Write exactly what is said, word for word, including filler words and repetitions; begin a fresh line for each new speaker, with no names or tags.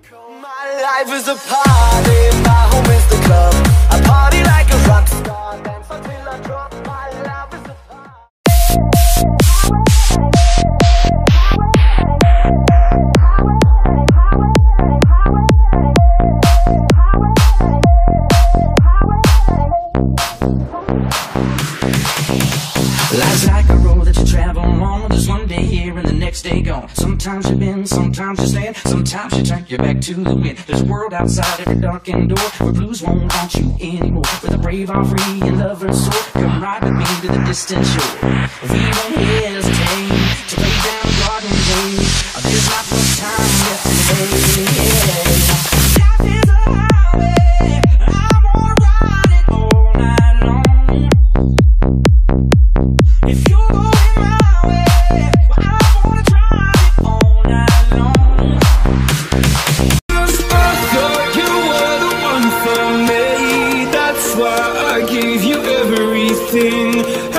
My life is a party, my home is the club. I party like a rock star, dance until I drop. My life is a
Life's like a road that you travel on. There's one day here and the next day gone. Sometimes you bend, sometimes you stand, sometimes you turn your back to the wind. There's a world outside every darkened door where blues won't haunt you anymore. Where the brave are free and lovers soar. Come ride with me to the distant shore. We won't hesitate to lay down garden days. There's not much time left to play. Life is a highway, I wanna ride it all night long. If you're going my way, well, I wanna drive it all night long.
I thought you were the one for me. That's why I gave you everything.